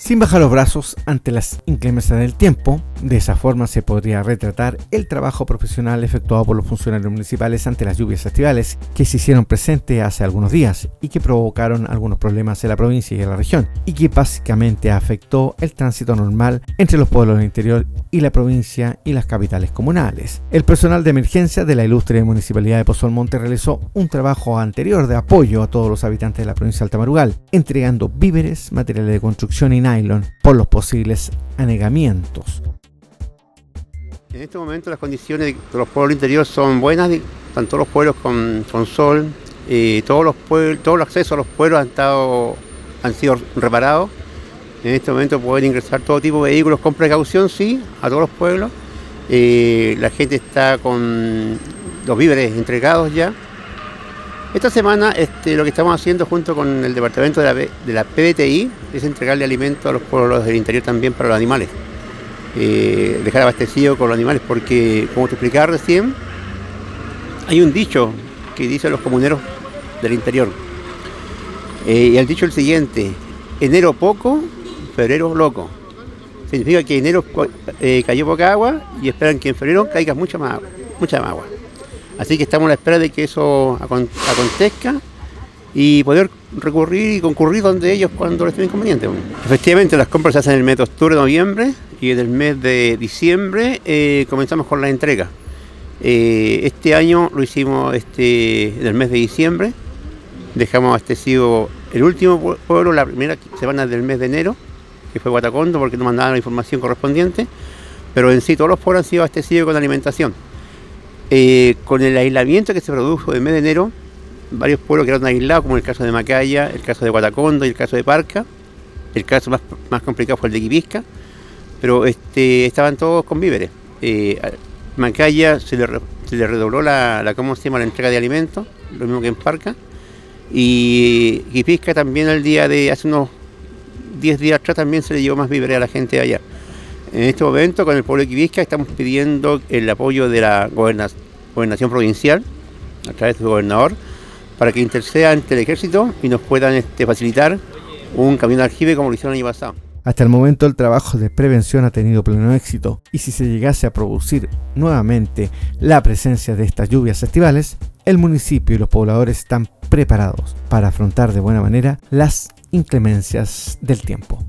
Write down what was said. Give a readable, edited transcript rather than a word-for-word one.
sin bajar los brazos ante las inclemencias del tiempo. De esa forma se podría retratar el trabajo profesional efectuado por los funcionarios municipales ante las lluvias estivales que se hicieron presentes hace algunos días y que provocaron algunos problemas en la provincia y en la región, y que básicamente afectó el tránsito normal entre los pueblos del interior y la provincia y las capitales comunales. El personal de emergencia de la ilustre Municipalidad de Pozo Almonte realizó un trabajo anterior de apoyo a todos los habitantes de la provincia de Altamarugal, entregando víveres, materiales de construcción y nylon por los posibles anegamientos. En este momento las condiciones de los pueblos del interior son buenas, están todos los pueblos con sol, todos los accesos a los pueblos han sido reparados. En este momento pueden ingresar todo tipo de vehículos con precaución, sí, a todos los pueblos. La gente está con los víveres entregados ya. Esta semana lo que estamos haciendo junto con el departamento de la PBTI es entregarle alimentos a los pueblos del interior también para los animales. Dejar abastecido con los animales porque, como te explicaba recién, hay un dicho que dicen los comuneros del interior. Y el dicho es el siguiente: enero poco, febrero loco. Significa que en enero cayó poca agua y esperan que en febrero caiga mucha más agua. Así que estamos a la espera de que eso acontezca y poder recurrir y concurrir donde ellos cuando les estén conveniente. Efectivamente, las compras se hacen en el mes de octubre, noviembre, y en el mes de diciembre comenzamos con la entrega. Este año lo hicimos en el mes de diciembre, dejamos abastecido el último pueblo la primera semana del mes de enero, que fue Guatacondo, porque nos mandaban la información correspondiente, pero en sí todos los pueblos han sido abastecidos con alimentación. Con el aislamiento que se produjo en el mes de enero, varios pueblos quedaron aislados, como el caso de Macaya, el caso de Guatacondo y el caso de Parca. El caso más complicado fue el de Quipizca, pero estaban todos con víveres. Macaya se le redobló la entrega de alimentos, lo mismo que en Parca, y Quipizca también hace unos 10 días atrás también se le llevó más víveres a la gente de allá. En este momento, con el pueblo de Quipizca, estamos pidiendo el apoyo de la gobernación provincial, a través del gobernador, para que interceda ante el ejército y nos puedan facilitar un camión de aljibe como lo hicieron el año pasado. Hasta el momento el trabajo de prevención ha tenido pleno éxito, y si se llegase a producir nuevamente la presencia de estas lluvias estivales, el municipio y los pobladores están preparados para afrontar de buena manera las inclemencias del tiempo.